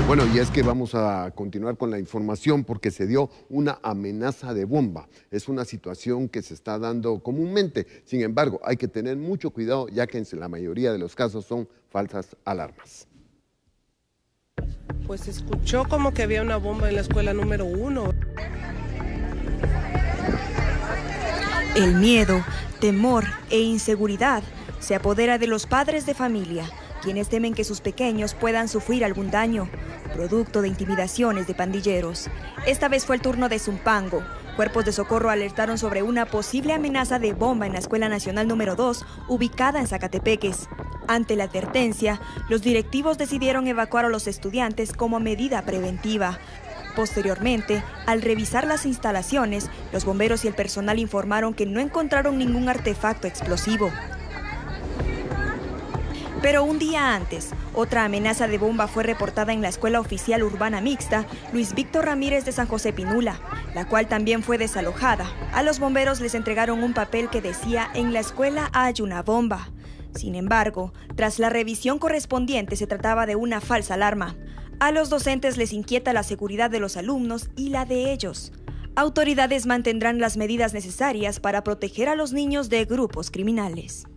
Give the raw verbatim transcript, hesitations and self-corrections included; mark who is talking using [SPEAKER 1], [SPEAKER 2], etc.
[SPEAKER 1] Bueno, y es que vamos a continuar con la información porque se dio una amenaza de bomba. Es una situación que se está dando comúnmente. Sin embargo, hay que tener mucho cuidado ya que en la mayoría de los casos son falsas alarmas.
[SPEAKER 2] Pues se escuchó como que había una bomba en la escuela número uno.
[SPEAKER 3] El miedo, temor e inseguridad se apodera de los padres de familia, quienes temen que sus pequeños puedan sufrir algún daño, producto de intimidaciones de pandilleros. Esta vez fue el turno de Zumpango. Cuerpos de socorro alertaron sobre una posible amenaza de bomba en la Escuela Nacional número dos, ubicada en Zacatepeques. Ante la advertencia, los directivos decidieron evacuar a los estudiantes como medida preventiva. Posteriormente, al revisar las instalaciones, los bomberos y el personal informaron que no encontraron ningún artefacto explosivo. Pero un día antes, otra amenaza de bomba fue reportada en la Escuela Oficial Urbana Mixta Luis Víctor Ramírez de San José Pinula, la cual también fue desalojada. A los bomberos les entregaron un papel que decía: en la escuela hay una bomba. Sin embargo, tras la revisión correspondiente se trataba de una falsa alarma. A los docentes les inquieta la seguridad de los alumnos y la de ellos. Autoridades mantendrán las medidas necesarias para proteger a los niños de grupos criminales.